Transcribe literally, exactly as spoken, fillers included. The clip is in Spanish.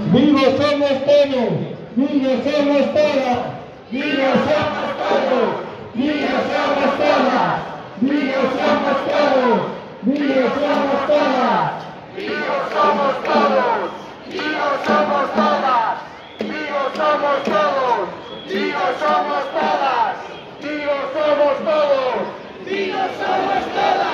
Vivos somos todos, vivos somos todas, vivos somos todos, vivos somos todas, vivos somos todos, vivos somos todas, Vivos somos todos, vivos somos todas, vivos somos todos, vivos somos todas, vivos somos todos, vivos somos todas.